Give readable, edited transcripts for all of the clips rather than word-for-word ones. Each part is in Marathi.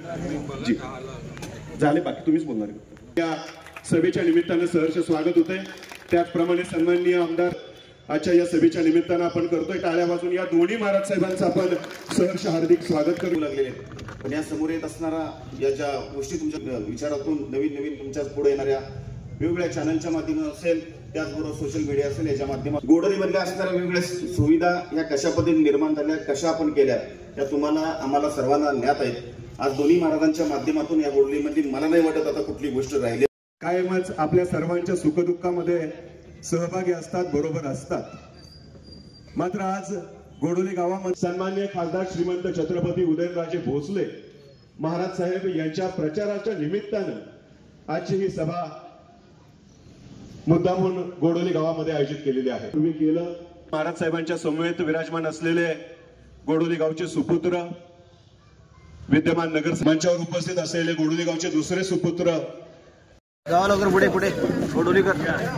जी झाले, बाकी तुम्हीच बोलणार. या सभेच्या निमित्तानं सहर्ष स्वागत होते. त्याचप्रमाणे सन्माननीय आमदार आजच्या या सभेच्या निमित्तानं आपण करतोय टाळ्या वाजून या दोन्ही महाराज साहेबांचं आपण सहर्ष हार्दिक स्वागत करू लागलेले. पण या समोर येत असणारा या ज्या गोष्टी तुमच्या विचारातून नवीन नवीन तुमच्या पुढे येणाऱ्या वेगवेगळ्या चॅनलच्या माध्यमातून असेल, त्याचबरोबर सोशल मीडिया असेल, याच्या माध्यमातून गोडोलीमधल्या असणाऱ्या वेगवेगळ्या सुविधा या कशा पद्धतीने निर्माण झाल्या, कशा आपण केल्या, त्या तुम्हाला आम्हाला सर्वांना ज्ञात आहेत. आज दोन्ही महाराजांच्या माध्यमातून या गोडोलीमध्ये मला नाही वाटत आता कुठली गोष्ट राहिली. कायमच आपल्या सर्वांच्या सुखदुःखामध्ये सहभागी असतात, बरोबर असतात. मात्र आज गोडोली गावामध्ये सन्माननीय खासदार श्रीमंत छत्रपती उदयनराजे भोसले महाराज साहेब यांच्या प्रचाराच्या निमित्तानं आजची ही सभा मुद्दामून गोडोली गावामध्ये आयोजित केलेली आहे. तुम्ही केलं महाराज साहेबांच्या समवेत विराजमान असलेले गोडोली गावचे सुपुत्र, विद्यमान नगर मंचावर उपस्थित असलेले गोडोली गावचे दुसरे सुपुत्र, गावाला वगैरे पुढे पुढे गोडोलीकर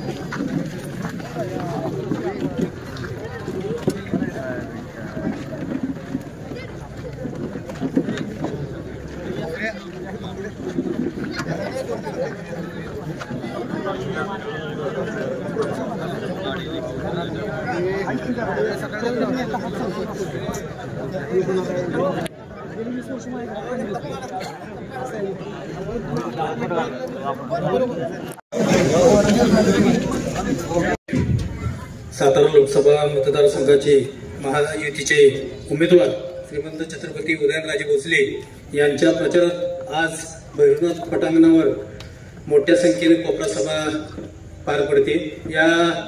सातारा लोकसभा मतदारसंघाचे महायुतीचे उमेदवार श्रीमंत छत्रपती उदयनराजे भोसले यांच्या प्रचारात आज भैरवनाथ पटांगणावर मोठ्या संख्येने कोपरा सभा पार पडते. या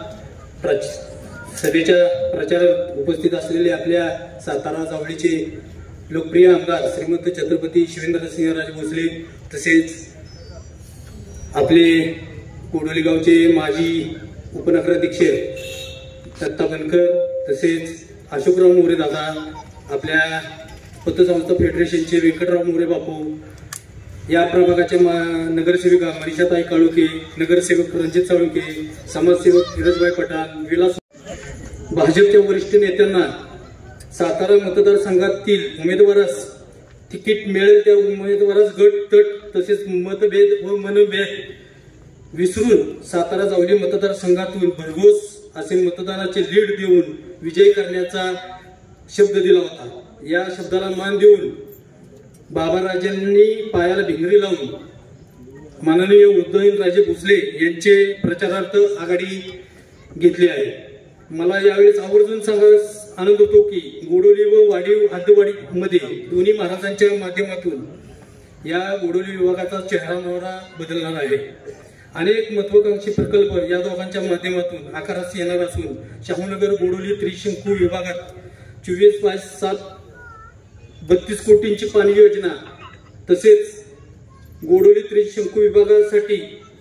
सभेच्या प्रचारात उपस्थित असलेले आपल्या सातारा जावळीचे लोकप्रिय आमदार श्रीमंत छत्रपती शिवेंद्रसिंहराजे भोसले, तसेच आपले गोडोली गावचे माजी उपनगराध्यक्ष दत्ता बनकर, तसेच अशोकराव मोरे दादा, आपल्या पतसंस्था फेडरेशनचे व्यंकटराव मोरे बापू, या प्रभागाच्या नगरसेविका मनीषाताई काळुके, नगरसेवक रणजित साळुके, समाजसेवक फिरोजभाई पठाण, विलास, भाजपच्या वरिष्ठ नेत्यांना सातारा मतदारसंघातील उमेदवारास तिकीट मिळेल त्या उमेदवारास गट तट तसेच मतभेद व मनभेद विसरून सातारा जावली मतदारसंघातून भरघोस असे मतदानाचे लीड देऊन विजय करण्याचा शब्द दिला होता. या शब्दाला मान देऊन बाबाराजांनी पायाला भिंगरी लावून माननीय उदयनराजे भोसले यांचे प्रचारार्थ आघाडी घेतली आहे. मला यावेळेस आवर्जून सांगायला आनंद होतो की गोडोली व वाडीव हद्दवाडी मध्ये दोन्ही महाराजांच्या माध्यमातून या गोडोली विभागाचा चेहरा बदलणार आहे. अनेक महत्वाकांक्षी प्रकल्प या दोघांच्या माध्यमातून आकारास येणार असून शाहूनगर गोडोली त्रिशंकू विभागात 24/7 32 कोटींची पाणी योजना, तसेच गोडोली त्रिशंकू विभागासाठी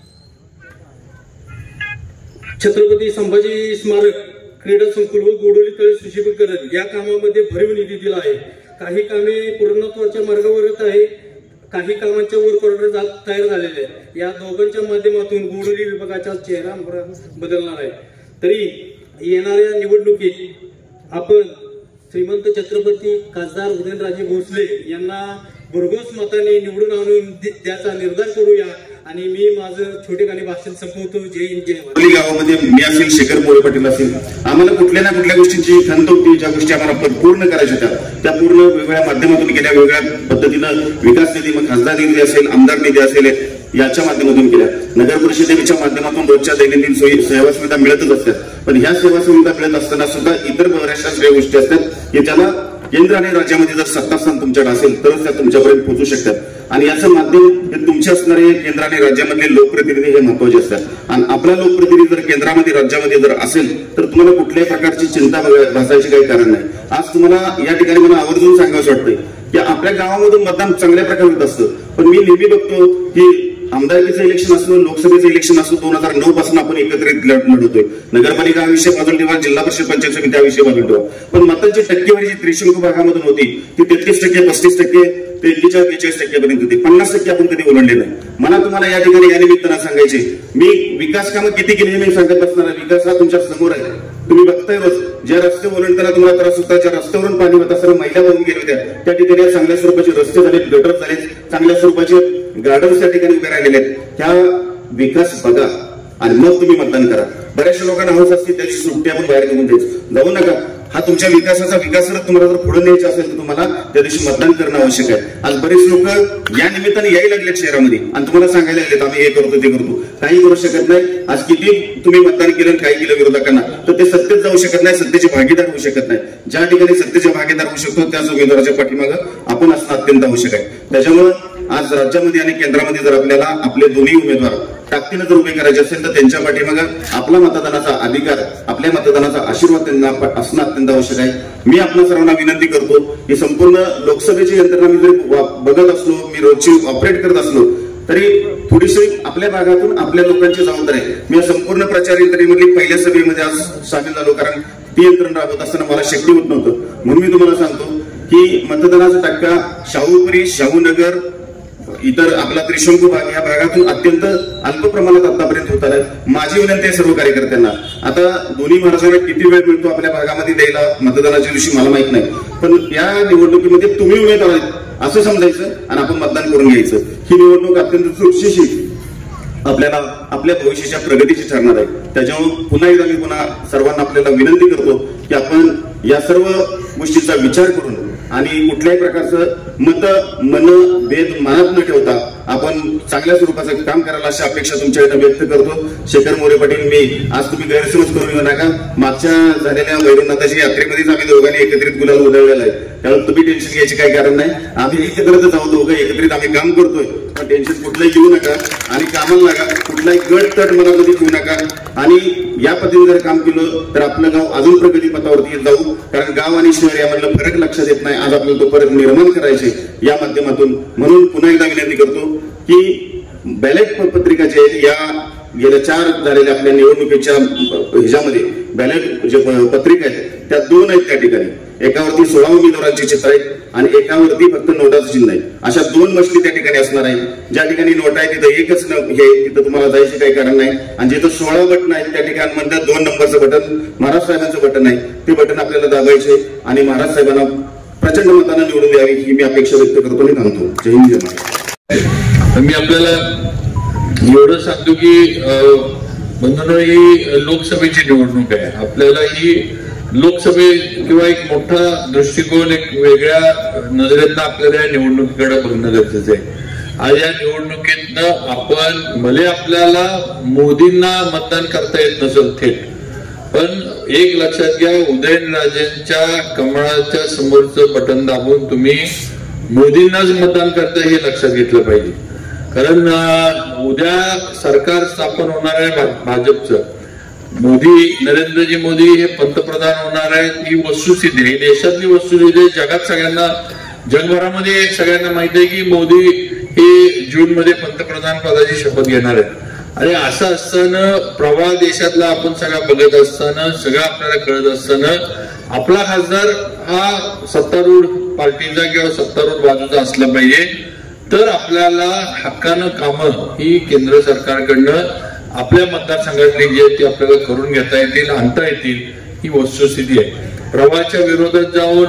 छत्रपती संभाजी स्मारक क्रीडा संकुल व गोडोली तळे सुशोभीकरण या कामामध्ये भरीव निधी दिला आहे. काही कामे पूर्णत्वाच्या मार्गावर येत आहे, काही कामांच्या वर्क ऑर्डर तयार झालेले आहे. या दोघांच्या माध्यमातून गोडोली विभागाचा चेहरा बदलणार आहे. तरी येणाऱ्या निवडणुकीत आपण श्रीमंत छत्रपती खासदार उदयनराजे भोसले यांना भरघोस मताने निवडून आणून त्याचा निर्धार करूया. आणि मी माझं छोटेखानी भाषण संपवतो. जय हिंद, जय महाराष्ट्र. गावामध्ये मी असेल, शेखर मोरे पाटील असेल, आम्हाला कुठल्या ना कुठल्या गोष्टींची खंत होती. ज्या गोष्टी आम्हाला पूर्ण करायच्या होत्या त्या पूर्ण वेगवेगळ्या माध्यमातून केल्या, वेगवेगळ्या पद्धतीनं विकास निधी, मग खासदार निधी असेल, आमदार निधी असेल, याच्या माध्यमातून केल्या. नगर परिषदेच्या माध्यमातून रोजच्या दैनंदिन सेवा सुविधा मिळतच असतात. पण ह्या सेवा सुविधा मिळत असताना सुद्धा इतर बऱ्याचशा गोष्टी असतात की ज्याला केंद्र आणि राज्यामध्ये जर सत्तास्थान तुमच्याकडे असेल तरच त्या तुमच्यापर्यंत पोहोचू शकतात. आणि याचं माध्यम हे तुमचे असणारे केंद्र आणि राज्यामधले लोकप्रतिनिधी हे महत्वाचे असतात. आणि आपला लोकप्रतिनिधी जर केंद्रामध्ये राज्यामध्ये जर असेल तर तुम्हाला कुठल्याही प्रकारची चिंता भासायची काही कारण नाही. आज तुम्हाला या ठिकाणी मला आवर्जून सांगावं वाटतंय की आपल्या गावामधून मतदान चांगल्या प्रकारे होत असतं. पण मी नेहमी बघतो की आमदारकीचं इलेक्शन असो, लोकसभेचं इलेक्शन असो, 2009 पासून आपण एकत्रित लढतोय. नगरपालिका विषय बाजूला ठेवा, जिल्हा परिषद पंचायत समिती हा विषय बाजूला ठेवा. पण मतांची टक्केवारी जी त्रिशंकू भागामधून होती ती 33%, 35%, ते 41-42% पर्यंत होती. 50% आपण कधी ओलांडले नाही. मला तुम्हाला या ठिकाणी या निमित्तानं सांगायचे, मी विकास कामं किती केली मी सांगत असणार. विकास हा तुमच्या समोर आहे. तुम्ही बघताय रोज ज्या रस्ते ओलांडताना तुम्हाला त्रास होता, ज्या रस्त्यावरून पाणी होत असताना महिला वाहून गेल्या होत्या, त्या ठिकाणी चांगल्या स्वरूपाचे रस्ते झाले, गटर झाले, चांगल्या स्वरूपाचे गार्डन्स त्या ठिकाणी उभे राहिलेले आहेत. ह्या विकास बघा आणि मग तुम्ही मतदान करा. बऱ्याचशा लोकांना हौस असते त्याची सुट्टी आपण बाहेर निघून द्यायचं, जाऊ नका. हा तुमच्या विकासाचा विकास तुम्हाला जर पुढे न्यायचा असेल तर तुम्हाला त्या दिवशी मतदान करणं आवश्यक आहे. आज बरेच लोक या निमित्ताने यायला लागलेत शहरामध्ये आणि तुम्हाला सांगायला लागलेत आम्ही हे करतो ते करतो. काही करू शकत नाही. आज किती तुम्ही मतदान केलं काय केलं विरोधकांना तर ते सत्तेत जाऊ शकत नाही, सत्तेचे भागीदार होऊ शकत नाही. ज्या ठिकाणी सत्तेचे भागीदार होऊ शकतो त्याच उमेदवाराच्या पाठीमागं आपण असणं अत्यंत आवश्यक आहे. त्याच्यामुळे आज राज्यामध्ये आणि केंद्रामध्ये जर आपल्याला आपले दोन्ही उमेदवार ताकदीने जर उभे करायचे असेल तर त्यांच्या पाठीमागं आपला मतदानाचा अधिकार, आपल्या मतदानाचा आशीर्वाद त्यांना असणं अत्यंत आवश्यक आहे. मी आपल्या सर्वांना विनंती करतो की संपूर्ण लोकसभेची यंत्रणा मी जरी बघत असलो, मी रोजची ऑपरेट करत असलो तरी थोडीशी आपल्या भागातून आपल्या लोकांची जबाबदारी आहे. मी या संपूर्ण प्रचार यंत्रणेमधली पहिल्या सभेमध्ये आज सामील झालो कारण ती यंत्रणा राबवत असताना मला शक्य होत नव्हतं. म्हणून मी तुम्हाला सांगतो की मतदानाचा टक्का शाहूपुरी, शाहूनगर, इतर आपला त्रिशंकू भाग या भागातून अत्यंत अल्प प्रमाणात आतापर्यंत होत आलाय. माझी विनंती आहे सर्व कार्यकर्त्यांना, आता दोन्ही महाराजांना किती वेळ मिळतो आपल्या भागामध्ये द्यायला मतदानाच्या दिवशी मला माहित नाही, पण या निवडणुकीमध्ये तुम्ही उमेदवार आहेत असं समजायचं आणि आपण मतदान करून घ्यायचं. ही निवडणूक अत्यंत सुरक्षित आपल्याला आपल्या भविष्याच्या प्रगतीची ठरणार आहे. त्याच्यामुळे पुन्हा एकदा मी पुन्हा सर्वांना आपल्याला विनंती करतो की आपण या सर्व गोष्टीचा विचार करून आणि कुठल्याही प्रकारचं मन भेद मनात न ठेवता आपण चांगल्या स्वरूपाचं काम करायला अशी अपेक्षा तुमच्याकडे व्यक्त करतो. शेखर मोरे पाटील, मी आज तुम्ही गैरसमज करून घेऊ नका. मागच्या झालेल्या वैरनाथाच्या यात्रेमध्येच आम्ही दोघांनी एकत्रित गुलाल उधळलेला आहे, त्यामुळे तुम्ही टेन्शन घ्यायची काही कारण नाही. आम्ही एकत्रच जाऊ, दोघं एकत्रित आम्ही काम करतोय, पण टेन्शन कुठलंही घेऊ नका आणि कामाला लागा. कुठलाही गट तट मनामध्ये घेऊ नका आणि या पद्धतीने जर काम केलं तर आपलं गाव अजून प्रगती पथावरती जाऊ. कारण गाव आणि शहर यामधलं फरक लक्षात येत नाही. आज आपल्याला तो फरक निर्माण करायचे या माध्यमातून. म्हणून पुन्हा एकदा विनंती करतो की बॅलेट पत्रिका जे आहेत या गेल्या 4 झालेल्या आपल्या निवडणुकीच्या ह्याच्यामध्ये बॅलेट जे पत्रिका आहेत त्या 2 आहेत त्या ठिकाणी. एकावरती 16 उमेदवारांची चित्र आहेत आणि एकावरती फक्त नोटाचं चिन्ह आहे. अशा 2 मछली त्या ठिकाणी असणार आहे. ज्या ठिकाणी नोट आहे तिथं एकच हे, तिथं तुम्हाला जायचं काही कारण नाही. आणि जिथं 16 बटन आहेत त्या ठिकाणी म्हणतात 2 नंबरचं बटन महाराज साहेबांचं बटन आहे, ते बटन आपल्याला दाबायचे आणि महाराज साहेबांना प्रचंड मतांना निवडून द्यावी ही मी अपेक्षा व्यक्त करतो आणि थांबतो. जय हिंद, जय महाराज. मी आपल्याला एवढं सांगतो की बंधूंनो, ही लोकसभेची निवडणूक आहे. आपल्याला ही लोकसभे किंवा एक मोठा दृष्टिकोन, एक वेगळ्या नजरेतनं आपल्याला या निवडणुकीकडे बघणं गरजेचं आहे. आज या निवडणुकीतनं आपण भले आपल्याला मोदींना मतदान करता येत नसेल थेट, पण एक लक्षात घ्या, उदयनराजेंच्या कमळाच्या समोरचं बटन दाबून तुम्ही मोदींनाच मतदान करता हे लक्षात घेतलं पाहिजे. कारण उद्या सरकार स्थापन होणार आहे भाजपचं. नरेंद्रजी मोदी हे पंतप्रधान होणार आहेत ही वस्तुस्थिती आहे, देशातली वस्तुस्थिती आहे. जगात सगळ्यांना, जगभरामध्ये सगळ्यांना माहिती आहे की मोदी हे जून मध्ये पंतप्रधान पदाची शपथ घेणार आहेत. आणि असं असताना प्रवाह देशातला आपण सगळा बघत असताना, सगळं आपल्याला कळत असताना आपला खासदार हा सत्तारूढ पार्टीचा किंवा सत्तारूढ बाजूचा असला पाहिजे, तर आपल्याला हक्कानं कामं ही केंद्र सरकारकडनं आपल्या मतदारसंघातली जी आहेत ती आपल्याला करून घेता येतील, आणता येतील, ही वस्तुस्थिती आहे. प्रवाहाच्या विरोधात जाऊन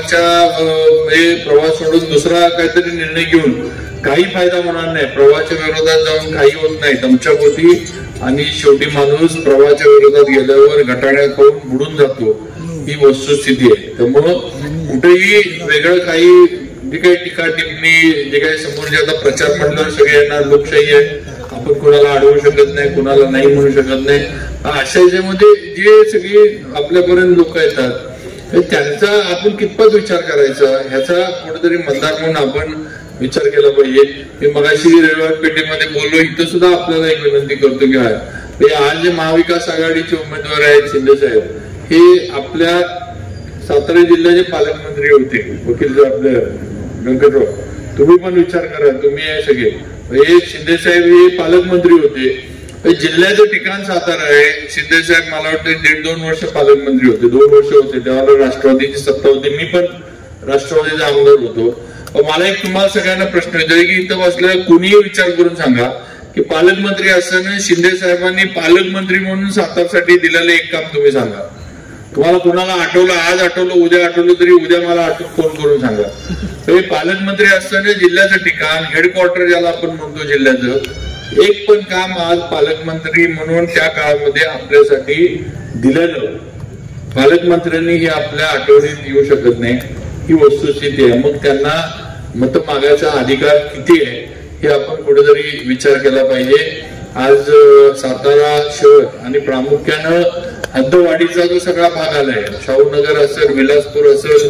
प्रवाह सोडून दुसरा काहीतरी निर्णय घेऊन काही फायदा होणार नाही. प्रवाहाच्या विरोधात जाऊन काही होत नाही, तुमच्याभोवती. आणि शेवटी माणूस प्रवाहाच्या विरोधात गेल्यावर गटाण्यात पाहून बुडून जातो, ही वस्तुस्थिती आहे. त्यामुळं कुठेही वेगळं काही जे काही टीका टिप्पणी, जे काही समोर जे आता प्रचार म्हटलं, सगळ्यांना लोकशाही आहे, आपण कोणाला अडवू शकत नाही, कोणाला नाही म्हणू शकत नाही. अशा याच्यामध्ये जे सगळी आपल्यापर्यंत लोक येतात त्यांचा आपण कितपत विचार करायचा ह्याचा कुठेतरी मतदार म्हणून आपण विचार केला पाहिजे. मी मगाशी रेल्वे पेठेमध्ये बोललो, इथं सुद्धा आपल्याला एक विनंती करतो की आज जे महाविकास आघाडीचे उमेदवार आहेत शिंदे साहेब, हे आपल्या सातारा जिल्ह्याचे पालकमंत्री होते, वकील आपले व्यंकटराव. तुम्ही पण विचार करा, तुम्ही आहे सगळे, हे शिंदे साहेब हे पालकमंत्री होते. जिल्ह्याचं ठिकाण सातारा आहे. शिंदे साहेब मला वाटतं 1.5-2 वर्ष पालकमंत्री होते, 2 वर्ष होते, तेव्हा राष्ट्रवादीची सत्ता होती, मी पण राष्ट्रवादीचा आमदार होतो. मला एक तुम्हाला सगळ्यांना प्रश्न विचारला की इथं बसल्या कुणीही विचार करून सांगा की पालकमंत्री असताना शिंदे साहेबांनी पालकमंत्री म्हणून सातारसाठी दिलेलं एक काम तुम्ही सांगा. तुम्हाला कोणाला आठवलं, आज आठवलं, उद्या आठवलं तरी उद्या मला फोन करून सांगा. हे पालकमंत्री असताना जिल्ह्याचं ठिकाण, हेडक्वार्टर ज्याला आपण म्हणतो जिल्ह्याचं, एक पण काम आज पालकमंत्री म्हणून त्या काळामध्ये आपल्यासाठी दिलेलं पालकमंत्र्यांनी हे आपल्या आठवणीत येऊ शकत नाही. ही वस्तुस्थिती आहे. मग त्यांना मत मागायचा अधिकार किती आहे हे आपण कुठेतरी विचार केला पाहिजे. आज सातारा शहर आणि प्रामुख्यानं हद्दवाढीचा जो सगळा भाग आलाय, शाहूनगर असेल, विलासपूर असेल,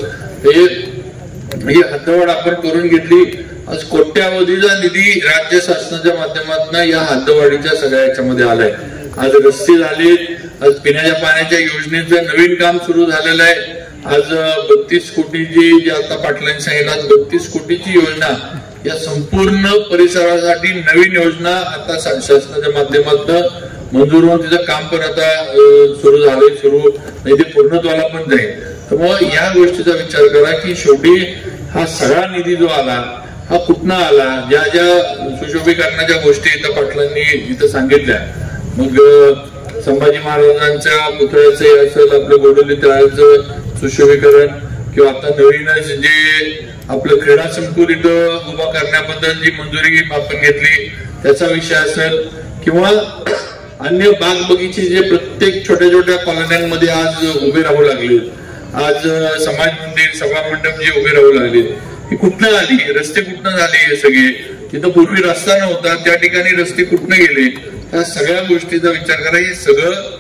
ही हद्दवाढ आपण करून घेतली. आज कोट्यावधीचा निधी राज्य शासनाच्या माध्यमातून या हद्दवाढीच्या सगळ्या याच्यामध्ये आलाय. आज रस्ते झाले, आज पिण्याच्या पाण्याच्या योजनेचं नवीन काम सुरू झालेलं आहे. आज 32 कोटीची, जी आता पाटलांनी सांगितलं, 32 कोटीची योजना, या संपूर्ण परिसरासाठी नवीन योजना आता शासनाच्या माध्यमातून मंजूर होऊन तिचं काम पण आता सुरू झालंय. नाही ते पूर्णत्वाला पण जाईल. त्यामुळे या गोष्टीचा विचार करा की शेवटी हा सगळा निधी जो आला हा कुठनं आला. ज्या ज्या सुशोभीकरणाच्या गोष्टी इथं पाटलांनी इथं सांगितल्या, मग संभाजी महाराजांच्या पुतळ्याचं असेल, आपलं गोडोली तळ्याचं सुशोभीकरण, किंवा आता नवीनच जे आपलं क्रीडा संकुल इथं उभा करण्याबद्दल जी मंजुरी आपण घेतली त्याचा विषय असेल, किंवा अन्य बाग बगीचे जे प्रत्येक छोट्या छोट्या कॉलन्यांमध्ये आज उभे राहू लागले, आज समाज मंदिर, सभा मंडप जे उभे राहू लागले, ही कुठनं आली, रस्ते कुठनं झाले, हे सगळे तिथं पूर्वी रस्ता नव्हता त्या ठिकाणी रस्ते कुठनं गेले, त्या सगळ्या गोष्टीचा विचार करा. हे सगळं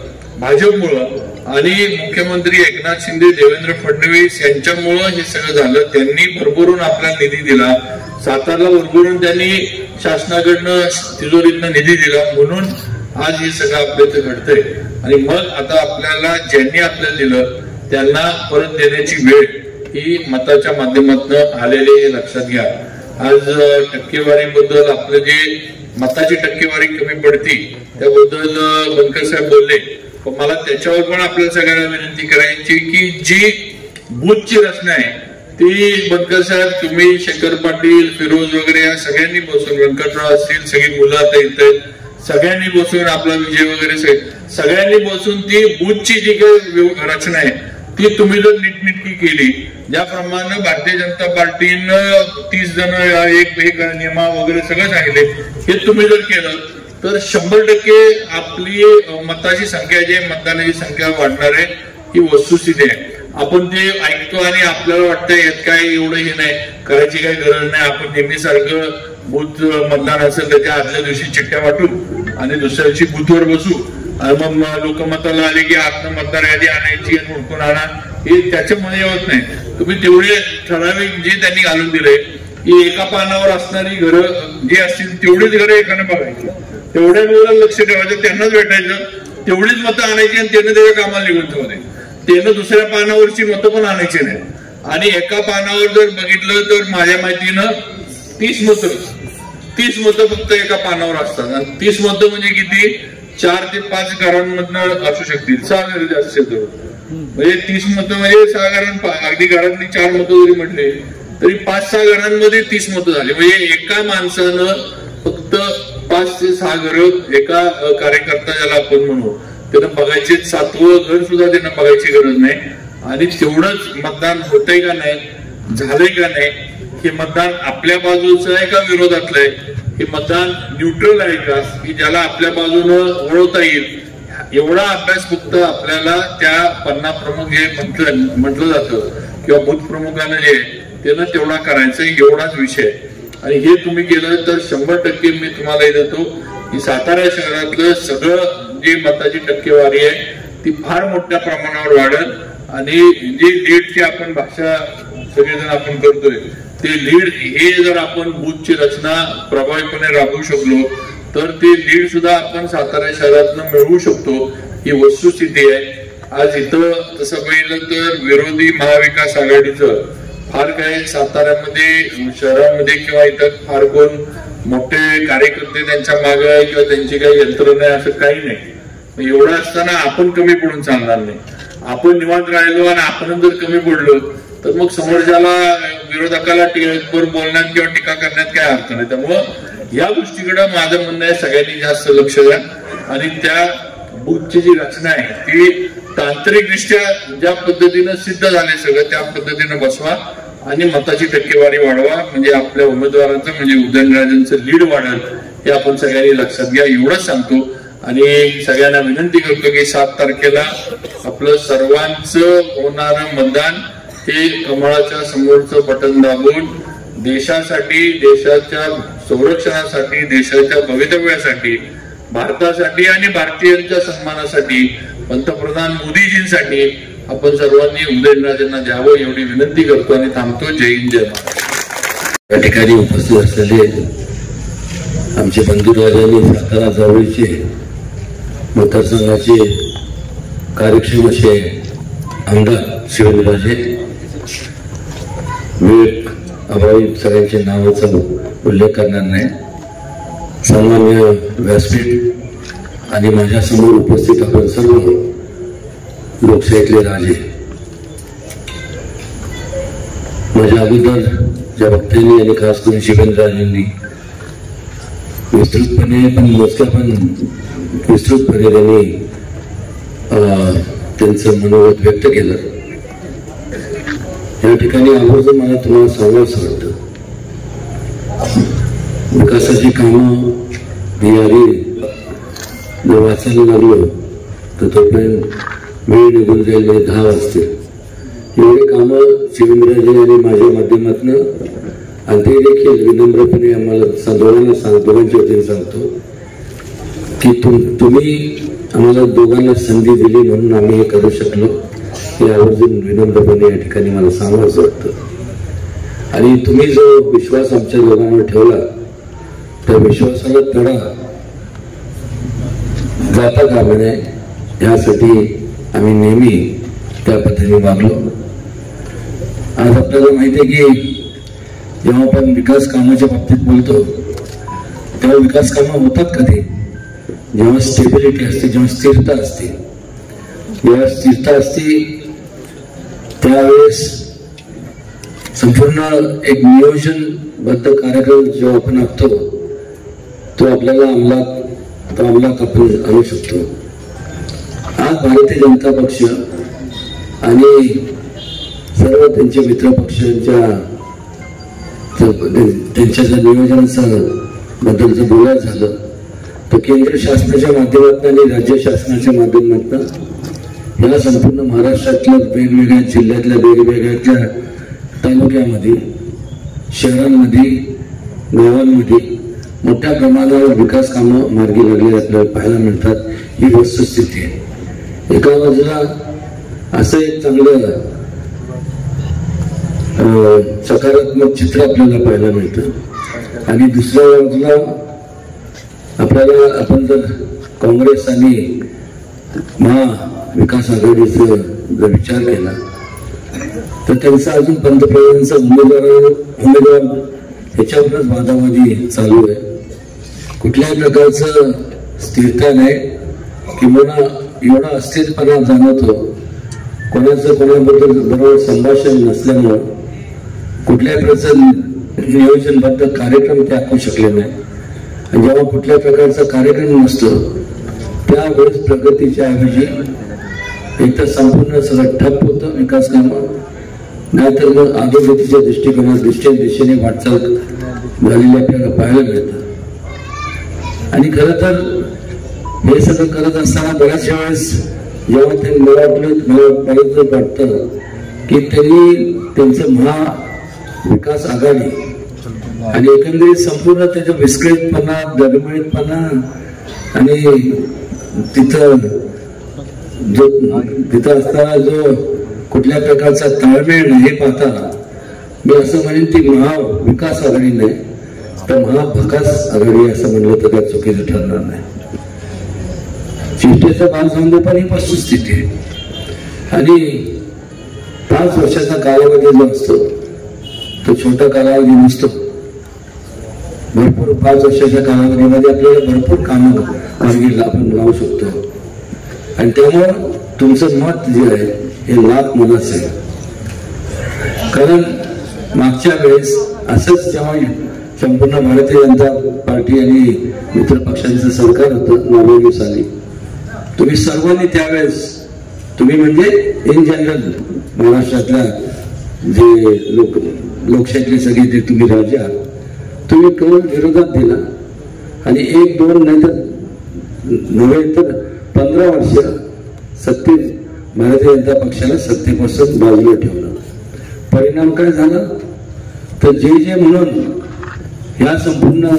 भाजपमुळं आणि मुख्यमंत्री एकनाथ शिंदे, देवेंद्र फडणवीस यांच्यामुळं हे सगळं झालं. त्यांनी भरभरून आपल्याला निधी दिला, सातारला भरभरून त्यांनी शासनाकडनं तिजोरीतनं निधी दिला, म्हणून आज हे सगळं आपल्या इथं घडतंय. आणि मग आता आपल्याला ज्यांनी आपल्याला दिलं त्यांना परत देण्याची वेळ ही मताच्या माध्यमातून आलेली हे लक्षात घ्या. आज टक्केवारीबद्दल आपलं जे मताची टक्केवारी कमी पडती त्याबद्दल बनकर साहेब बोलले, पण मला त्याच्यावर पण आपल्या सगळ्यांना विनंती करायची की जी बूथची रचना आहे ती बनकर साहेब, तुम्ही, शेखर पाटील, फिरोज वगैरे या सगळ्यांनी बसून, व्यंकटराव असतील, सगळी मुलं आता इथे सगळ्यांनी बसून, आपला विजय वगैरे सगळ्यांनी बसून ती बूथची जी काही रचना आहे ती तुम्ही जर नीटनेटकी केली, ज्याप्रमाणे भारतीय जनता पार्टीनं 30 जण एक नियमा वगैरे सगळं सांगितले, हे तुम्ही जर केलं तर 100% आपली मताची संख्या, जे मतदानाची संख्या वाढणार आहे, ही वस्तुस्थिती आहे. आपण ते ऐकतो आणि आपल्याला वाटतं यात काय एवढं हे नाही, करायची काही गरज नाही. आपण नेहमीसारखं बूथ मतदान असेल त्याच्या आदल्या दिवशी चिठ्ठ्या वाटू आणि दुसऱ्या दिवशी बूथवर बसू, मग लोकमताला आले की आतनं मतदार यादी आणायची आणि हुडकून आणा, हे त्याच्यामध्ये होत नाही. तुम्ही तेवढे ठराविक जे त्यांनी घालून दिले की एका पानावर असणारी घरं जी असतील तेवढीच घरं एकाने बघायची, तेवढ्या वेळेला लक्ष ठेवायचं, त्यांनाच भेटायचं, तेवढीच मतं आणायची आणि त्यानं त्याच्या कामाला निघून ठेवते. त्यानं दुसऱ्या पानावरची मतं पण आणायची नाही. आणि एका पानावर जर बघितलं तर माझ्या माहितीनं 30 मतं फक्त एका पानावर असतात. आणि 30 मतं म्हणजे किती, 4 ते 5 घरांमधनं असू शकतील, 6 घरी जास्त म्हणजे 30 मतं म्हणजे 6 घरां, अगदी घरातली 4 मतं जरी म्हटले तरी 5-6 घरांमध्ये 30 मतं झाली. म्हणजे एका माणसानं फक्त 5 ते 6 घरं, एका कार्यकर्ता ज्याला आपण म्हणू, त्यानं बघायचे, 7वं घर सुद्धा त्यांना बघायची गरज नाही. आणि तेवढंच मतदान होतंय का नाही, झालंय का नाही, हे मतदान आपल्या बाजूचं आहे का विरोधातलं आहे, हे मतदान न्यूट्रल आहे का, की ज्याला आपल्या बाजूनं वळवता येईल, एवढा अभ्यास फक्त आपल्याला त्या पन्ना प्रमुख जे म्हटलं जातं किंवा बूथ प्रमुखानं जे त्यानं तेवढा करायचं, एवढाच विषय. आणि हे तुम्ही केलं तर 100% मी तुम्हाला देतो की सातारा शहरातलं सगळं जी मताची टक्केवारी आहे ती फार मोठ्या प्रमाणावर वाढेल. आणि जी लीडची आपण भाषा सगळेजण आपण करतोय ते लीड, हे जर आपण बूथची रचना प्रभावीपणे राबवू शकलो तर ते लीड सुद्धा आपण सातारा शहरातनं मिळवू शकतो, ही वस्तुस्थिती आहे. आज इथं तसं पाहिलं तर विरोधी महाविकास आघाडीचं फार काही साताऱ्यामध्ये, शहरामध्ये किंवा इथं फार कोण मोठे कार्यकर्ते त्यांच्या मागे आहे किंवा त्यांची काही यंत्रणा आहे असं काही नाही. एवढं असताना आपण कमी पडून चालणार नाही. आपण निवांत राहिलो आणि आपण जर कमी पडलो तर मग समोरच्याला, विरोधकाला बोलण्यात किंवा टीका करण्यात काय अर्थ नाही. त्यामुळं या गोष्टीकडे माझं म्हणणं आहे, सगळ्यांनी जास्त लक्ष द्या आणि त्या बूथची जी रचना आहे ती तांत्रिकदृष्ट्या ज्या पद्धतीनं सिद्ध झाले सगळं त्या पद्धतीनं बसवा आणि मताची टक्केवारी वाढवा, म्हणजे आपल्या उमेदवारांचं म्हणजे उदयनराजेंचं लीड वाढेल हे आपण सगळ्यांनी लक्षात घ्या एवढंच सांगतो. आणि सगळ्यांना विनंती करतो की 7 तारखेला आपलं सर्वांचं होणारं मतदान हे कमळाच्या समोरचं बटन दाबून देशासाठी, देशाच्या संरक्षणासाठी, देशाच्या भवितव्यासाठी, भारतासाठी आणि भारतीयांच्या सन्मानासाठी, पंतप्रधान मोदीजींसाठी आपण सर्वांनी उदयनराजेंना द्यावं एवढी विनंती करतो आणि थांबतो. जय हिंद, जय महाराष्ट्र. या ठिकाणी उपस्थित असलेले आमचे बंधुराजांनी सातारा जवळचे मतदारसंघाचे कार्यक्षम असे आमदार शिवेंद्रराजे, मी अभावी सगळ्यांच्या नावाचा उल्लेख करणार नाही. सामान्य व्यासपीठ आणि माझ्यासमोर उपस्थित आपण सर्व लोकशाहीतले राजे, माझ्या अगोदर ज्या वक्त्यांनी आणि खास करून शिवेंद्रराजेंनी विस्तृतपणे पण मोजक्या पण विस्तृतपणे त्यांनी त्यांचं मनोगत व्यक्त केलं. या ठिकाणी आवर्जून मला तुम्हाला सांगायचं वाटतं, विकासाची कामं ही आधी जर वाचायला लागलो तर तोपर्यंत वेळ निघून जाईल, 10 वाजते. एवढे कामं शिवेंद्रराजे आणि माझ्या माध्यमातून आणि ते देखील विनम्रपणे आम्हाला दोघांच्या वतीने सांगतो की तुम्ही आम्हाला दोघांना संधी दिली म्हणून आम्ही हे करू शकलो, हे आवर्जून विनम्रपणे या ठिकाणी मला सांगायचं वाटतं. आणि तुम्ही जो विश्वास आमच्या दोघांवर ठेवला त्या विश्वासाला तडा जाता कामा नये यासाठी आम्ही नेहमी त्या पद्धतीने वागलो. आज आपल्याला माहिती आहे की जेव्हा आपण विकास कामाच्या बाबतीत बोलतो तेव्हा विकास कामं होतात कधी, जेव्हा स्टेबिलिटी असते, जेव्हा स्थिरता असते. जेव्हा स्थिरता असते त्यावेळेस संपूर्ण एक नियोजनबद्ध कार्यक्रम जेव्हा आपण आखतो तो आपल्याला अंमलात आपण आणू शकतो. आज भारतीय जनता पक्ष आणि सर्व त्यांचे मित्र पक्षांच्या त्यांच्या जर नियोजनाचं बद्दलचं बोलायचं झालं तर केंद्र शासनाच्या माध्यमातून आणि राज्य शासनाच्या माध्यमातून या संपूर्ण महाराष्ट्रातल्या वेगवेगळ्या जिल्ह्यातल्या वेगवेगळ्या तालुक्यामध्ये, शहरांमध्ये, गावांमध्ये मोठ्या प्रमाणावर विकास कामं मार्गी लागलेली आपल्याला पाहायला मिळतात. ही वस्तुस्थिती आहे. एका बाजूला असं एक चांगलं सकारात्मक चित्र आपल्याला पाहायला मिळतं आणि दुसऱ्या बाजूला आपण जर काँग्रेस आणि महाविकास आघाडीचा जर विचार केला तर त्यांचा अजून पंतप्रधानांचा उमेदवार ह्याच्यावरच वादावादी चालू आहे. कुठल्याही प्रकारचं स्थिरता नाही किंवा एवढा अस्थिरपणा जाणवतो. कोणाचं कोणाबद्दल बरोबर संभाषण नसल्यामुळं कुठल्याही प्रकारचं नियोजनबद्ध कार्यक्रम ते आखू शकले नाही. आणि जेव्हा कुठल्या प्रकारचा कार्यक्रम नसतो त्यावेळेस प्रगतीच्या ऐवजी एक तर संपूर्ण सगळं ठप्प होतं विकास कामं, नाहीतर मग अधोगतीच्या दिशेने वाटचाल झालेली आपल्याला पाहायला मिळतं. आणि खरं तर हे सगळं करत असताना बऱ्याचशा वेळेस जेव्हा ते मला वाटतं की त्यांनी त्यांचं महाविकास आघाडी आणि एकंदरीत संपूर्ण त्याचा विस्कळीतपणा, डगमळीतपणा आणि तिथं असताना जो कुठल्या प्रकारचा ताळमेळ नाही पाहता मी असं म्हणेन ती महाविकास आघाडी नाही तर महाभकास आघाडी असं म्हणलं तर काय चुकीचं ठरणार नाही. चिष्टेचा भाग सांगतो पण ही वस्तुस्थिती आहे. आणि 5 वर्षाचा कालावधी जो असतो तो छोटा कालावधी नसतो. भरपूर 5 वर्षाच्या कालावधीमध्ये आपल्याला भरपूर कामं मार्गी आपण लावू शकतो. आणि त्यामुळं तुमचं मत जे आहे हे लाख मोलाचं आहे. कारण मागच्या वेळेस असंच जेव्हा संपूर्ण भारतीय जनता पार्टी आणि मित्र पक्षांचं सरकार होतं 99 साली तुम्ही सर्वांनी त्यावेळेस, तुम्ही म्हणजे इन जनरल महाराष्ट्रातल्या जे लोकशाहीतले सगळे जे तुम्ही राजे आहात, तुम्ही केवळ विरोधात दिला आणि 1-2 नाही तर नव्हे तर 15 वर्ष सत्तेत भारतीय जनता पक्षाला सत्तेपासून बाजूला ठेवलं. परिणाम काय झाला तर जे म्हणून ह्या संपूर्ण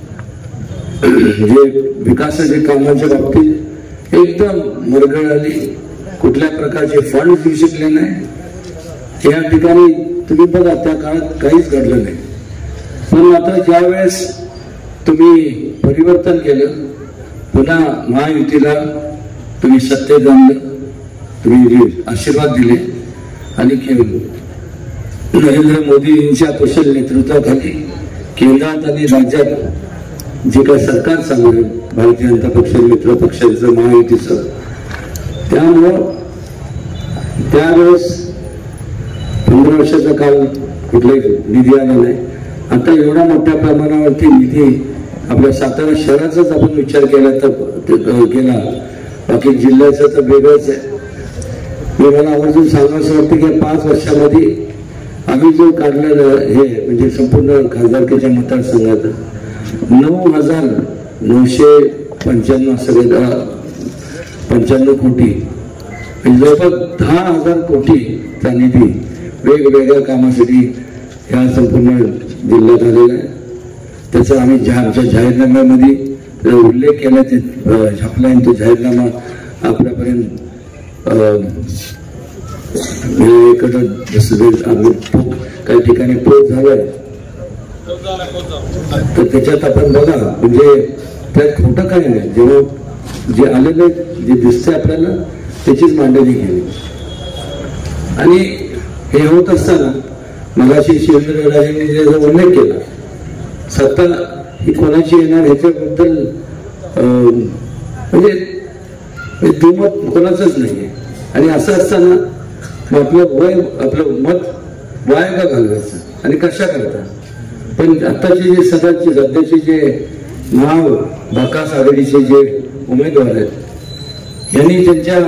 जे विकासाच्या कामाच्या बाबतीत एकदम मरगळ आली, कुठल्या प्रकारचे फंड देऊ शकले नाही. या ठिकाणी तुम्ही बघा त्या काळात काहीच घडलं नाही. पण मात्र ज्या वेळेस तुम्ही परिवर्तन केलं, पुन्हा महायुतीला तुम्ही सत्तेत आणलं, तुम्ही आशीर्वाद दिले आणि नरेंद्र मोदींच्या कुशल नेतृत्वाखाली केंद्रात आणि राज्यात जे काही सरकार चालू भारतीय जनता पक्ष मित्र पक्षांचं महायुतीचं, त्यामुळं त्यावेळेस 15 वर्षाचा काळ कुठलाही निधी आला नाही. आता एवढा मोठ्या प्रमाणावरती निधी आपल्या सातारा शहराचाच आपण विचार केला तर केला, बाकी जिल्ह्याचं तर वेगळंच आहे. मला आवर्जून सांगायचं वाटतं की 5 वर्षामध्ये आम्ही जो काढलेलं हे म्हणजे संपूर्ण खासदारकीच्या मतदारसंघात 9,995 सगळे 95 कोटी जवळपास 10,000 कोटीचा निधी वेगवेगळ्या कामासाठी ह्या संपूर्ण जिल्ह्यात आलेला आहे. त्याचा आम्ही आमच्या जाहीरनाम्यामध्ये उल्लेख केला, ते छापला आहे. तो जाहीरनामा आपल्यापर्यंत काही ठिकाणी पोच झालाय, तर त्याच्यात आपण बघा म्हणजे त्यात खोटं काही नाही. जेव्हा जे आलेलं जे दिसतंय आपल्याला त्याचीच मांडणी केली. आणि हे होत असताना मगाशी शिवेंद्रराजेंनी ज्याचा उल्लेख केला, सत्ता ही कोणाची येणार ह्याच्याबद्दल म्हणजे दुमत कोणाचंच नाहीये. आणि असं असताना आपलं मत वाया का घालवायचं आणि कशा करता. पण आताचे जे सध्याचे जे महाविकास आघाडीचे जे उमेदवार आहेत यांनी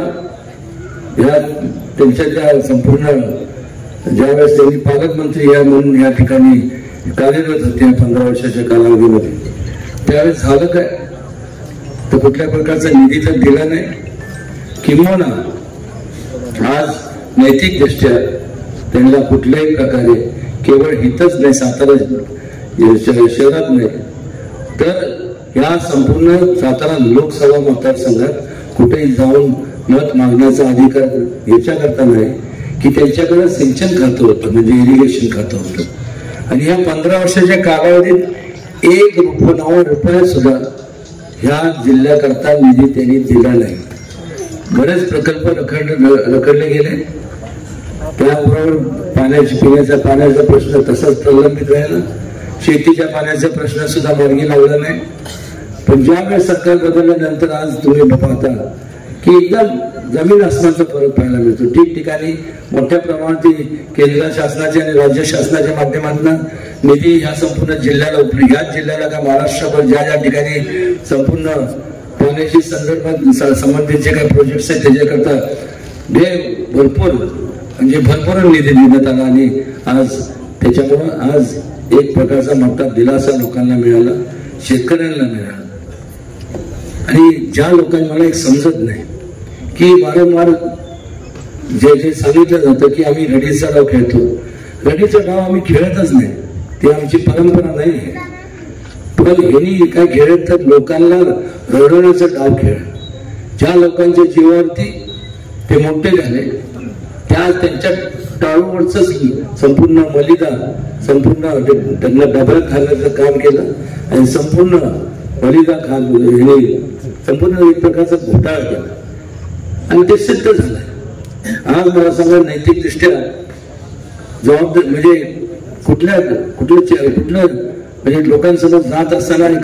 त्यांच्या ज्या संपूर्ण ज्यावेळेस त्यांनी पालकमंत्री या म्हणून या ठिकाणी कार्यरत होते 15 वर्षाच्या कालावधीमध्ये, त्यावेळेस झालं काय तर कुठल्या प्रकारचा निधी तर दिला नाही. किंबहुना आज नैतिक दृष्ट्या त्यांना कुठल्याही प्रकारे केवळ हितच नाही सातारा शहरात नाही तर या संपूर्ण सातारा लोकसभा मतदारसंघात कुठेही जाऊन मत मागण्याचा अधिकार याच्याकरता नाही की त्यांच्याकडे सिंचन खातं होतं म्हणजे इरिगेशन खातं होतं. आणि ह्या 15 वर्षाच्या कालावधीत 1 रुपया सुद्धा ह्या जिल्ह्याकरता निधी त्यांनी दिला नाही. बरेच प्रकल्प रखडले गेले, त्याबरोबर पिण्याच्या पाण्याचा प्रश्न तसाच प्रलंबित राहिला, शेतीच्या पाण्याचा प्रश्न सुद्धा मार्गी लागला नाही. पण ज्यावेळेस सरकार बदलल्यानंतर आज तुम्ही पाहता की एकदम जमीन आसमानचा फरक पाहायला मिळतो. ठिकठिकाणी मोठ्या प्रमाणात केंद्र शासनाच्या आणि राज्य शासनाच्या माध्यमातून निधी ह्या संपूर्ण जिल्ह्याला ह्याच जिल्ह्याला का महाराष्ट्राभर ज्या ज्या ठिकाणी संपूर्ण पाण्याशी संबंधित जे काही प्रोजेक्ट्स आहेत त्याच्याकरता भरपूर निधी देण्यात आला. आणि आज त्याच्यामुळं आज एक प्रकारचा मोठा दिलासा लोकांना मिळाला, शेतकऱ्यांना मिळाला. आणि ज्या लोकांना मला एक समजत नाही की वारंवार जे सांगितलं जातं की आम्ही रडीचा डाव खेळतो, रडीचा डाव आम्ही खेळतच नाही, ती आमची परंपरा नाही आहे. पण यांनी काय खेळत तर लोकांना रडवण्याचा डाव खेळ. ज्या लोकांच्या जीवावरती ते मोठे झाले त्यांच्या टाळूवरच संपूर्ण बलिदान, संपूर्ण त्यांना डबऱ्यात घालण्याचं काम केलं आणि संपूर्ण बलिदान हे संपूर्ण एक प्रकारचा घोटाळा केला आणि ते सिद्ध झालं. आज मला सांगा नैतिक दृष्ट्या जबाबदार म्हणजे कुठलं म्हणजे लोकांसमोर जात असताना एका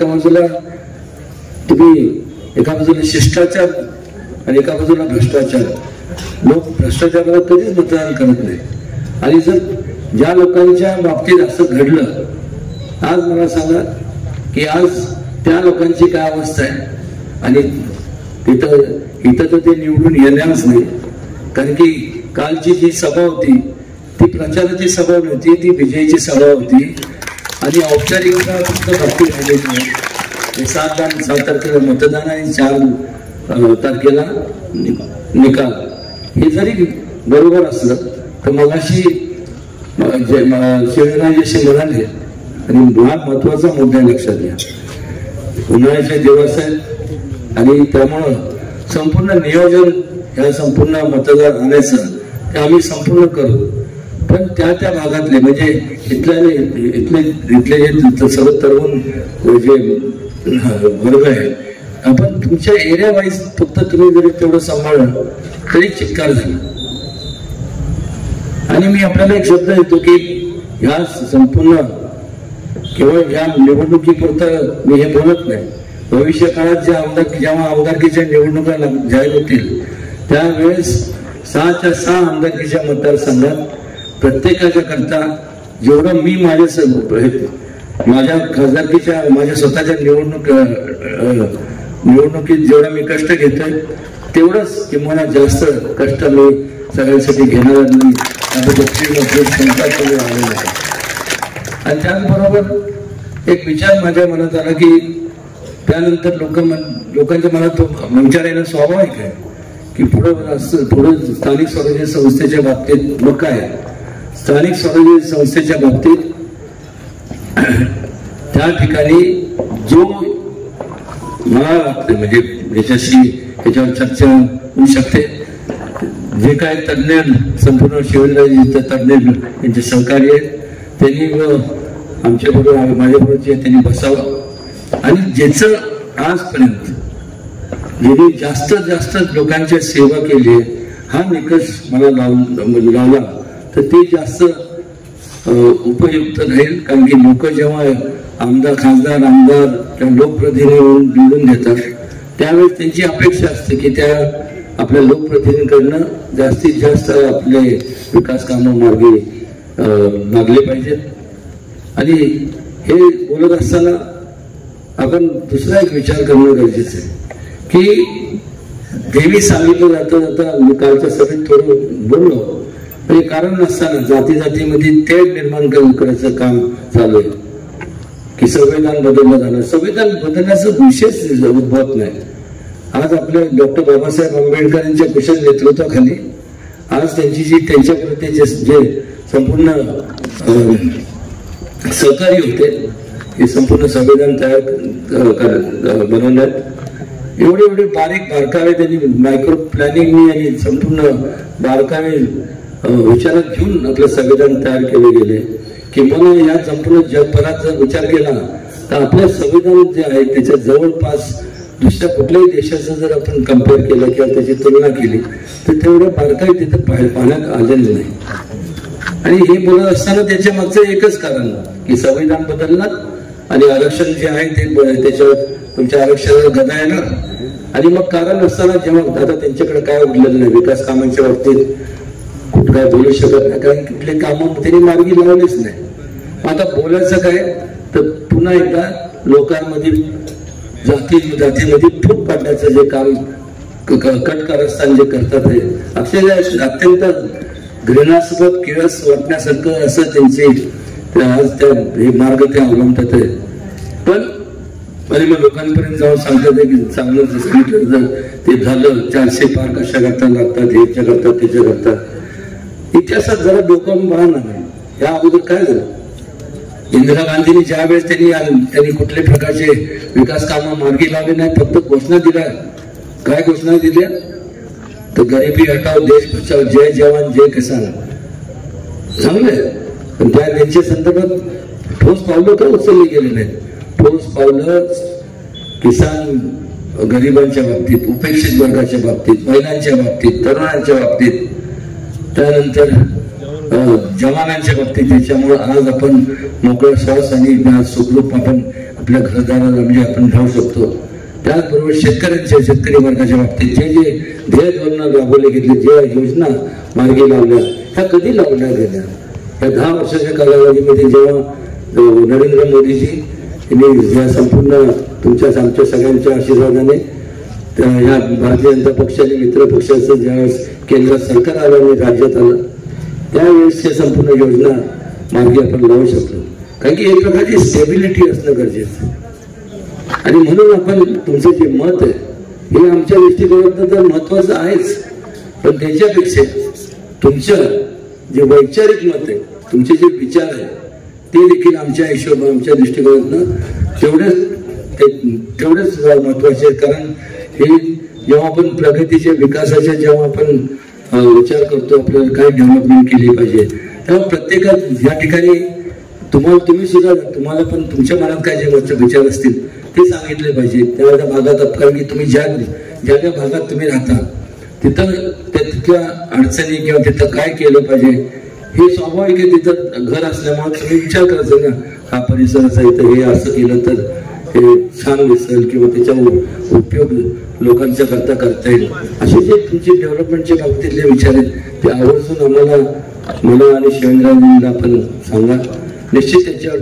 बाजूला शिष्टाचार आणि एका बाजूला भ्रष्टाचार. लोक भ्रष्टाचाराला कधीच मतदान करत नाही. आणि जर ज्या लोकांच्या बाबतीत असं घडलं, आज मला सांगा की आज त्या लोकांची काय अवस्था आहे आणि इथं तर ते निवडून येणारच नाही, कारण की कालची जी सभा होती ती प्रचाराची सभा नव्हती, ती विजयाची सभा होती आणि औपचारिकता फक्त बाकी राहिलेली आहे. 7 तारखेला मतदान आणि 4 तारखेला निकाल. हे जरी बरोबर असलं तर मगाशी शिवराजशी म्हणाले आणि महत्वाचा मुद्दा लक्षात घ्या. उन्हाळ्याचे दिवस आहेत आणि त्यामुळं संपूर्ण नियोजन या संपूर्ण मतदार आणायचं ते आम्ही संपूर्ण करू, पण त्या भागातले म्हणजे इथले जे सर्व तरुण जे वर्ग आहे, आपण तुमच्या एरिया वाईज फक्त तुम्ही जरी तेवढं सांभाळलं तरी चिक्कार झाला. आणि मी आपल्याला एक शब्द देतो की ह्या संपूर्ण केवळ या निवडणुकीपुरतं मी हे बोलत नाही. भविष्य काळात जेव्हा आमदारकीच्या निवडणुका जाहीर होतील त्यावेळेस 6च्या 6 आमदारकीच्या मतदारसंघात प्रत्येकाच्या करता जेवढं मी माझ्या खासदारकीच्या माझ्या स्वतःच्या निवडणुकीत जेवढा मी कष्ट घेतोय तेवढंच किंवा जास्त कष्ट मी सगळ्यांसाठी घेणार नाही. आणि त्याचबरोबर एक विचार माझ्या मनात आला की त्यानंतर लोकांच्या मनात विचार येणं स्वाभाविक आहे की पुढं स्थानिक स्वराज्य संस्थेच्या बाबतीत मग काय स्थानिक स्वराज्य संस्थेच्या बाबतीत त्या ठिकाणी जो मला वाटतं म्हणजे याच्यावर चर्चा होऊ शकते. जे काय तज्ञ संपूर्ण शिवेंद्रजी तज्ञ यांचे सहकारी आहेत त्यांनी आमच्याबरोबर माझ्याबरोबर जे त्यांनी बसावं आणि ज्याचं आजपर्यंत ज्यांनी जास्त लोकांची सेवा केली आहे हा निकष मला लावला तर ते जास्त उपयुक्त राहील. कारण की लोक जेव्हा खासदार आमदार किंवा लोकप्रतिनिधी निवडून देतात त्यावेळेस त्यांची अपेक्षा असते की त्या आपल्या लोकप्रतिनिधींकडनं जास्तीत जास्त आपले विकास कामं मागले पाहिजेत. आणि हे बोलत असताना आपण दुसरा एक विचार करणं गरजेचं आहे की देवी सांगितलं जाता मी कालच्या सभेत थोडं बोललो पण कारण नसताना जातीमध्ये तेढ निर्माण करायचं काम चालू आहे की संविधान बदललं जाणं. संविधान बदलण्याचा विशेष उद्भवत नाही. आज आपल्या डॉक्टर बाबासाहेब आंबेडकर यांच्या कुशल नेतृत्वाखाली आज त्यांची त्यांच्याप्रती जे संपूर्ण सहकारी होते हे संपूर्ण संविधान तयार बनवण्यात एवढे बारीक बारकावे त्यांनी मायक्रो प्लॅनिंगनी आणि संपूर्ण बारकावे विचारात घेऊन आपलं संविधान तयार केले गेले. किंवा या संपूर्ण जगभरात जर विचार केला तर आपलं संविधान जे आहे त्याच्या जवळपास दुसऱ्या कुठल्याही देशाचं जर आपण कम्पेअर केलं किंवा त्याची तुलना केली तर तेवढं बारकाई तिथं पाहण्यात आलेलं नाही. आणि हे बोलत असताना त्याच्या मागचं एकच कारण की संविधान बदलणार आणि आरक्षण जे आहे ते त्याच्यावर तुमच्या आरक्षणावर गदा येणार. आणि मग कारण असताना जेव्हा आता त्यांच्याकडे काय उरलेलं नाही विकास कामांच्या बाबतीत कुठं काय बोलू शकत नाही कारण कुठले कामं त्यांनी मार्गी लावलेच नाही. आता बोलायचं काय तर पुन्हा एकदा लोकांमध्ये जातीमध्ये फूट पाडण्याचं जे काम कटकारस्थान जे करतात हे अक्षरशः अत्यंत घृणास्पद किळस वाटण्यासारखं असं त्यांचे आज हे मार्ग ते अवलंबतात आहे. पण आणि मग लोकांपर्यंत जाऊन सांगतात की चांगलं सांगितलं ते झालं 400 पार कशा करता लागतात ह्याच्या करतात त्याच्या करतात. इतिहासात जरा डोकावून पाहणार नाही. या अगोदर काय झालं इंदिरा गांधींनी ज्या वेळेस त्यांनी कुठल्या प्रकारचे विकास कामं मार्गी लावले नाही फक्त घोषणा दिल्या. काय घोषणा दिल्या तर गरिबी हटाव देश बचाव जय जवान जय किसान चांगले पण त्यांच्या संदर्भात ठोस पावलं तर उचलली गेली नाहीत. ठोस पावलं किसान गरिबांच्या बाबतीत उपेक्षित वर्गाच्या बाबतीत महिलांच्या बाबतीत तरुणांच्या बाबतीत त्यानंतर जवानांच्या बाबतीत. त्याच्यामुळे आज आपण मोकळा श्वास आणि सुखरूप आपण आपल्या घरदाराला म्हणजे आपण राहू शकतो. त्याचबरोबर शेतकरी वर्गाच्या बाबतीत जे ध्येय धोरण राबवले गेले ज्या योजना मार्गी लावल्या त्या कधी लावल्या गेल्या या 10 वर्षाच्या कालावधीमध्ये जेव्हा नरेंद्र मोदीजी यांनी या संपूर्ण तुमच्या आमच्या सगळ्यांच्या आशीर्वादाने ह्या भारतीय जनता पक्षाने मित्र पक्षाचं ज्यावेळेस केंद्रात सरकार आलं आणि राज्यात आलं त्यावेळेसच्या संपूर्ण योजना मार्गी आपण लावू शकलो. कारण की एक प्रकारची स्टेबिलिटी असणं गरजेचं आणि म्हणून आपण तुमचं जे मत आहे हे आमच्या दृष्टिकोनातून तर महत्वाचं आहेच, पण त्याच्यापेक्षा तुमचं जे वैचारिक मत आहे तुमचे जे विचार आहे ते देखील आमच्या हिशोबाने आमच्या दृष्टिकोनातून तेवढेच महत्वाचे आहेत. कारण हे जेव्हा आपण प्रगतीच्या विकासाच्या जेव्हा आपण विचार करतो आपल्याला काय डेव्हलपमेंट केली पाहिजे तेव्हा प्रत्येकात या ठिकाणी तुम्ही सुद्धा तुम्हाला पण तुमच्या मनात काय जे विचार असतील ते सांगितले पाहिजे त्या भागात. कारण की तुम्ही ज्या भागात तुम्ही राहता तिथं तिथल्या अडचणी किंवा तिथं काय केलं पाहिजे हे स्वाभाविक आहे. तिथं घर असल्यामुळे तुम्ही विचार करायचं ना हा परिसराचा इथं हे असं केलं तर हे छान दिसेल किंवा त्याचा उपयोग लोकांच्या करता येईल. असे जे तुमचे डेव्हलपमेंटच्या बाबतीतले विचार आहेत ते आवर्जून मला आणि शिवेंद्रजींना आपण सांगा. निश्चित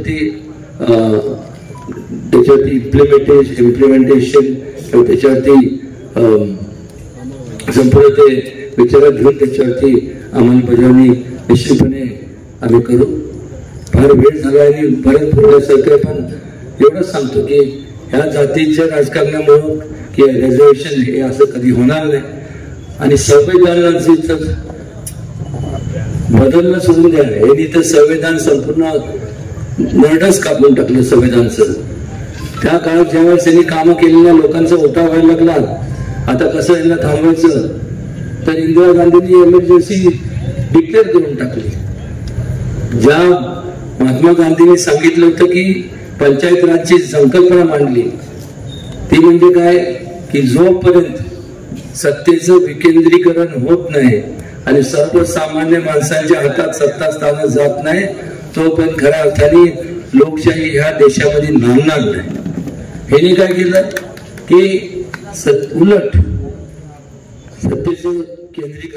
त्याच्यावरती इम्प्लिमेंटेशन किंवा त्याच्यावरती संपूर्ण ते विचारात घेऊन त्याच्यावरती अंमलबजावणी निश्चितपणे आम्ही करू. फार वेळ झाला आणि परत बोलण्यासारखं पण एवढंच सांगतो की ह्या जातीच्या राजकारणामुळं की रिझर्वेशन हे असं कधी होणार नाही आणि संविधानाची तर बदलणं सोडून द्या. यांनी तर संविधान संपूर्ण नरडच कापून टाकलं संविधानचं. त्या काळात ज्यावेळेस यांनी कामं केलेल्या लोकांचा उठाव व्हायला लागला आता कसं यांना थांबवायचं तर इंदिरा गांधींनी इमर्जन्सी डिक्लेअर करून टाकली. ज्या महात्मा गांधींनी सांगितलं होतं की पंचायत राजची संकल्पना मांडली ती म्हणजे काय की जोपर्यंत सत्तेचं विकेंद्रीकरण होत नाही आणि सर्वसामान्य माणसांच्या हातात सत्ता स्थान जात नाही तोपर्यंत खऱ्या अर्थाने लोकशाही ह्या देशामध्ये नांदणार नाही. ह्याने काय केलं की उलट सत्तेचं केंद्रीकरण